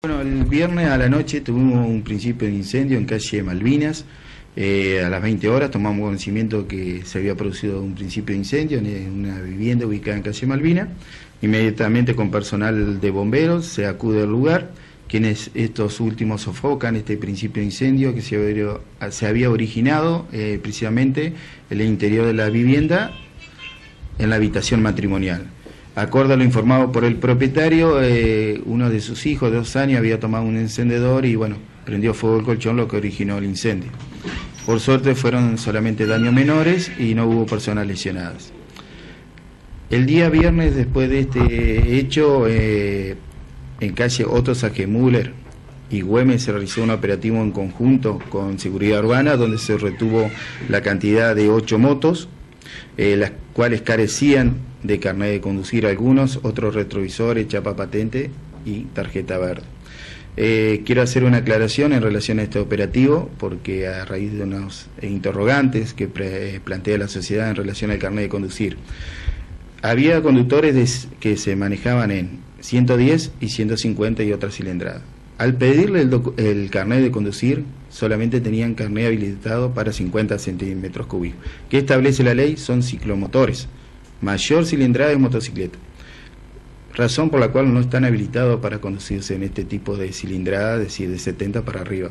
Bueno, el viernes a la noche tuvimos un principio de incendio en calle Malvinas. A las 20 horas tomamos conocimiento que se había producido un principio de incendio en una vivienda ubicada en calle Malvinas. Inmediatamente con personal de bomberos se acude al lugar, quienes estos últimos sofocan este principio de incendio que se había originado precisamente en el interior de la vivienda, en la habitación matrimonial. Acorde a lo informado por el propietario, uno de sus hijos de 2 años había tomado un encendedor y bueno, prendió fuego el colchón, lo que originó el incendio. Por suerte fueron solamente daños menores y no hubo personas lesionadas. El día viernes, después de este hecho, en calle Otto Sagemüller y Güemes se realizó un operativo en conjunto con Seguridad Urbana, donde se retuvo la cantidad de 8 motos, las cuales carecían de carnet de conducir algunos, otros retrovisores, chapa patente y tarjeta verde. Quiero hacer una aclaración en relación a este operativo, porque a raíz de unos interrogantes que plantea la sociedad en relación al carnet de conducir, había conductores que se manejaban en 110 y 150 y otras cilindradas. Al pedirle el carnet de conducir, solamente tenían carnet habilitado para 50 centímetros cúbicos. ¿Qué establece la ley? Son ciclomotores. Mayor cilindrada es motocicleta. Razón por la cual no están habilitados para conducirse en este tipo de cilindrada, es decir, de 70 para arriba.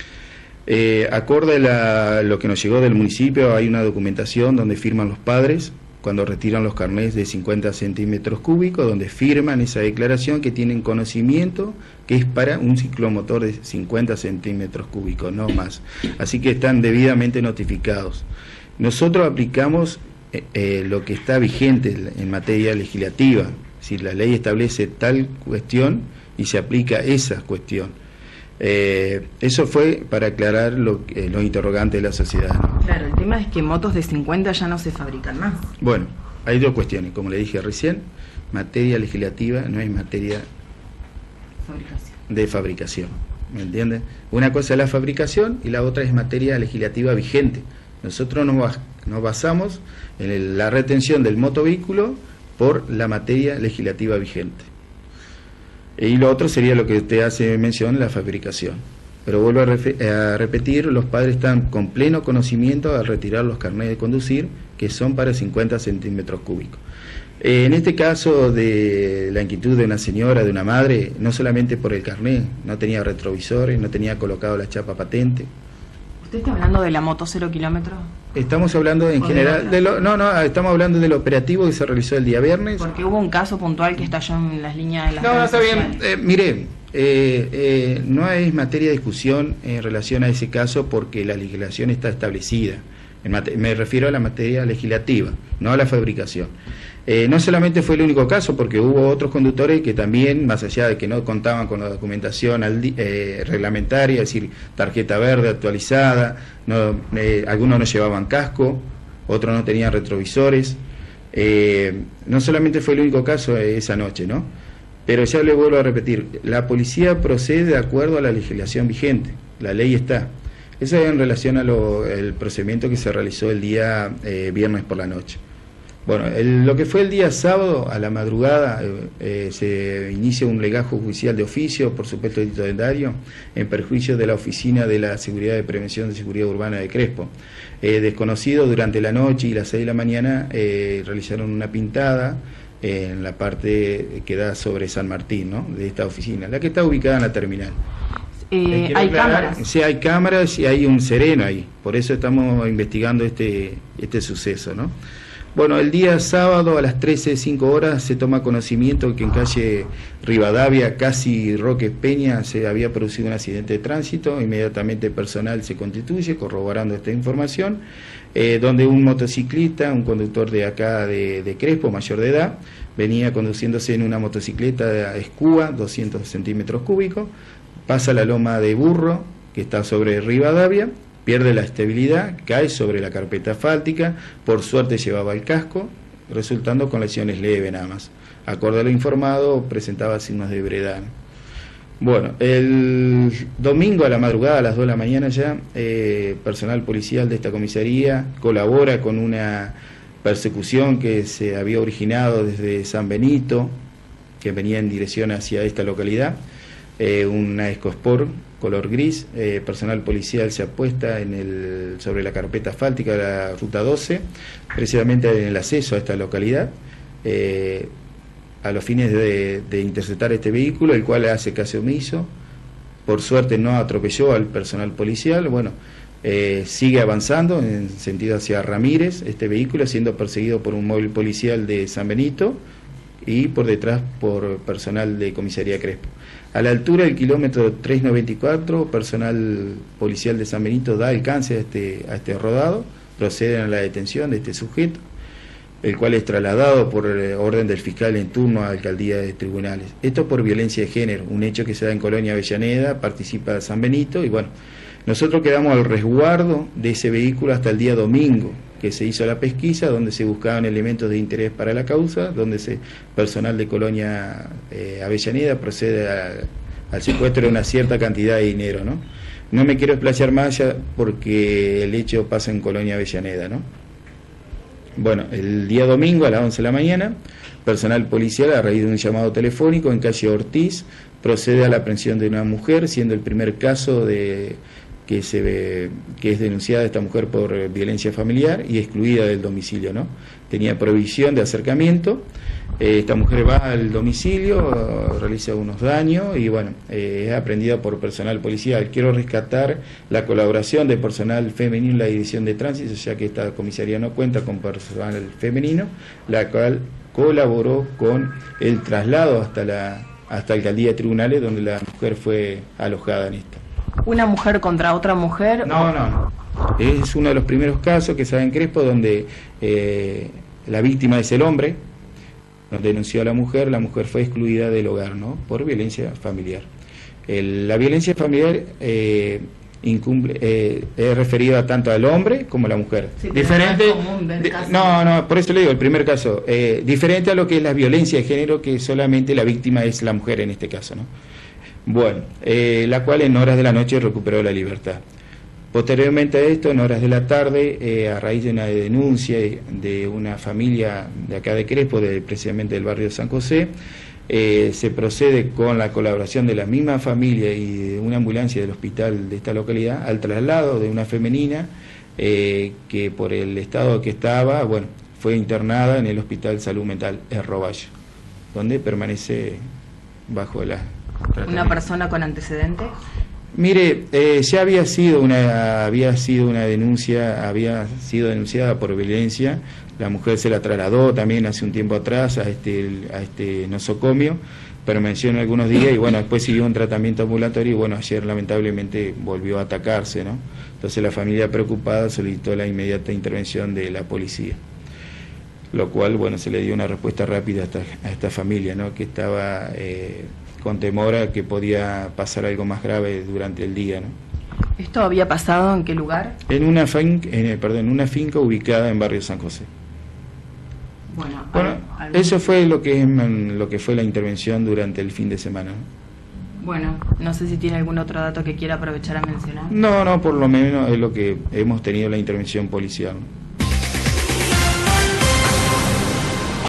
Acorde a lo que nos llegó del municipio, hay una documentación donde firman los padres cuando retiran los carnets de 50 centímetros cúbicos, donde firman esa declaración que tienen conocimiento que es para un ciclomotor de 50 centímetros cúbicos, no más. Así que están debidamente notificados. Nosotros aplicamos lo que está vigente en materia legislativa. Si la ley establece tal cuestión y se aplica esa cuestión. Eso fue para aclarar los interrogantes de la sociedad, ¿no? Claro, el tema es que motos de 50 ya no se fabrican más. Bueno, hay 2 cuestiones, como le dije recién, materia legislativa no es materia de fabricación, ¿me entiende? Una cosa es la fabricación y la otra es materia legislativa vigente. Nosotros nos basamos en la retención del motovehículo por la materia legislativa vigente. Y lo otro sería lo que usted hace mención, la fabricación. Pero vuelvo a repetir, los padres están con pleno conocimiento al retirar los carnets de conducir, que son para 50 centímetros cúbicos. En este caso de la inquietud de una señora, de una madre, no solamente por el carnet, no tenía retrovisores, no tenía colocado la chapa patente. ¿Usted está hablando de la moto 0 kilómetros? Estamos hablando en general, estamos hablando del operativo que se realizó el día viernes. Porque hubo un caso puntual que estalló en las líneas de las No, está bien, mire, no es materia de discusión en relación a ese caso porque la legislación está establecida. Me refiero a la materia legislativa, no a la fabricación. No solamente fue el único caso, porque hubo otros conductores que también, más allá de que no contaban con la documentación reglamentaria, es decir, tarjeta verde actualizada, algunos no llevaban casco, otros no tenían retrovisores. No solamente fue el único caso esa noche, ¿no? Pero ya le vuelvo a repetir, la policía procede de acuerdo a la legislación vigente, la ley está. Eso es en relación al procedimiento que se realizó el día viernes por la noche. Bueno, lo que fue el día sábado a la madrugada se inicia un legajo judicial de oficio, por supuesto titulario, en perjuicio de la Oficina de la Seguridad de Prevención de Seguridad Urbana de Crespo. Desconocidos durante la noche y las 6 de la mañana realizaron una pintada en la parte que da sobre San Martín, ¿no?, de esta oficina, la que está ubicada en la terminal. ¿Hay cámaras? Sí, hay cámaras y hay un sereno ahí, por eso estamos investigando este suceso, ¿no? Bueno, el día sábado a las 13:05 se toma conocimiento que en calle Rivadavia, casi Roque Peña, se había producido un accidente de tránsito. Inmediatamente el personal se constituye corroborando esta información, donde un motociclista, un conductor de acá de Crespo, mayor de edad, venía conduciéndose en una motocicleta Escúa, 200 centímetros cúbicos, pasa la loma de Burro, que está sobre Rivadavia, pierde la estabilidad, cae sobre la carpeta asfáltica, por suerte llevaba el casco, resultando con lesiones leves nada más. Acorde a lo informado, presentaba signos de ebriedad. Bueno, el domingo a la madrugada, a las 2 de la mañana ya, personal policial de esta comisaría colabora con una persecución que se había originado desde San Benito, que venía en dirección hacia esta localidad, una EcoSport color gris. Personal policial se apuesta sobre la carpeta asfáltica de la ruta 12, precisamente en el acceso a esta localidad, a los fines de interceptar este vehículo, el cual hace caso omiso. Por suerte no atropelló al personal policial. Bueno, sigue avanzando en sentido hacia Ramírez, este vehículo siendo perseguido por un móvil policial de San Benito y por detrás por personal de comisaría Crespo. A la altura del kilómetro 394, personal policial de San Benito da alcance a este rodado, proceden a la detención de este sujeto, el cual es trasladado por orden del fiscal en turno a alcaldía de tribunales. Esto por violencia de género, un hecho que se da en Colonia Avellaneda, participa San Benito, y bueno, nosotros quedamos al resguardo de ese vehículo hasta el día domingo, que se hizo la pesquisa, donde se buscaban elementos de interés para la causa, donde personal de Colonia Avellaneda procede al secuestro de una cierta cantidad de dinero, ¿no? No me quiero explayar más allá porque el hecho pasa en Colonia Avellaneda, ¿no? Bueno, el día domingo a las 11 de la mañana, personal policial, a raíz de un llamado telefónico en calle Ortiz, procede a la aprehensión de una mujer, siendo el primer caso que es denunciada esta mujer por violencia familiar y excluida del domicilio, ¿no? Tenía prohibición de acercamiento. Esta mujer va al domicilio, realiza unos daños y bueno, es aprendida por personal policial. Quiero rescatar la colaboración de personal femenino en la división de tránsito, ya que esta comisaría no cuenta con personal femenino, la cual colaboró con el traslado hasta alcaldía de tribunales, donde la mujer fue alojada en esto. ¿Una mujer contra otra mujer? No. Es uno de los primeros casos que se da en Crespo, donde la víctima es el hombre. Nos denunció a la mujer fue excluida del hogar, ¿no? Por violencia familiar. La violencia familiar es referida tanto al hombre como a la mujer. Sí, diferente. No, por eso le digo, el primer caso, diferente a lo que es la violencia de género, que solamente la víctima es la mujer en este caso, ¿no? Bueno, la cual en horas de la noche recuperó la libertad. Posteriormente a esto, en horas de la tarde, a raíz de una denuncia de una familia de acá de Crespo, precisamente del barrio de San José, se procede con la colaboración de la misma familia y de una ambulancia del hospital de esta localidad al traslado de una femenina que por el estado que estaba, bueno, fue internada en el Hospital Salud Mental Roballo, donde permanece bajo la... ¿Una persona con antecedentes? Mire, ya había sido una denuncia, había sido denunciada por violencia. La mujer se la trasladó también hace un tiempo atrás a este nosocomio, permaneció en algunos días y bueno, después siguió un tratamiento ambulatorio y bueno, ayer lamentablemente volvió a atacarse, ¿no? Entonces la familia preocupada solicitó la inmediata intervención de la policía, lo cual, bueno, se le dio una respuesta rápida a esta familia, ¿no? Que estaba con temor a que podía pasar algo más grave durante el día, ¿no? ¿Esto había pasado en qué lugar? En una finca ubicada en barrio San José. Bueno, eso fue lo que fue la intervención durante el fin de semana, ¿no? Bueno, no sé si tiene algún otro dato que quiera aprovechar a mencionar. No, por lo menos es lo que hemos tenido la intervención policial, ¿no?